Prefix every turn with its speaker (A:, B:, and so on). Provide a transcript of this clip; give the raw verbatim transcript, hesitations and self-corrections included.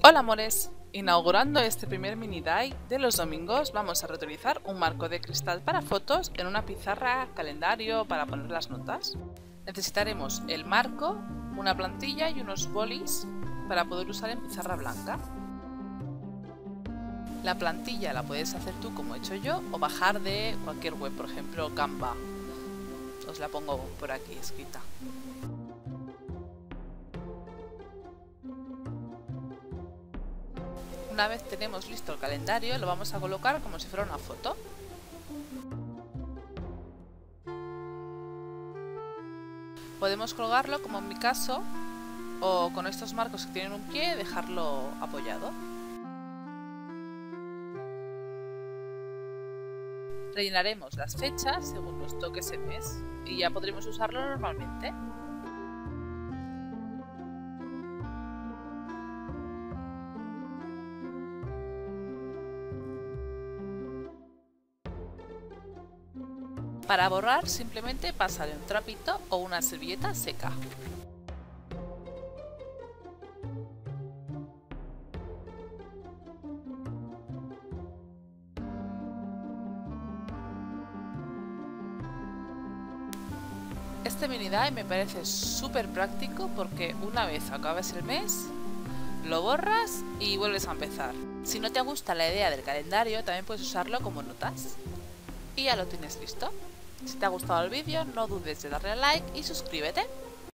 A: Hola amores, inaugurando este primer mini day de los domingos vamos a reutilizar un marco de cristal para fotos en una pizarra calendario para poner las notas. Necesitaremos el marco, una plantilla y unos bolis para poder usar en pizarra blanca. La plantilla la puedes hacer tú como he hecho yo o bajar de cualquier web, por ejemplo Canva. Os la pongo por aquí escrita. Una vez tenemos listo el calendario, lo vamos a colocar como si fuera una foto. Podemos colgarlo como en mi caso, o con estos marcos que tienen un pie, dejarlo apoyado. Rellenaremos las fechas según nos toque ese mes y ya podremos usarlo normalmente. Para borrar, simplemente pásale un trapito o una servilleta seca. Este mini day me parece súper práctico porque una vez acabes el mes, lo borras y vuelves a empezar. Si no te gusta la idea del calendario, también puedes usarlo como notas. Y ya lo tienes listo. Si te ha gustado el vídeo, no dudes de darle a like y suscríbete.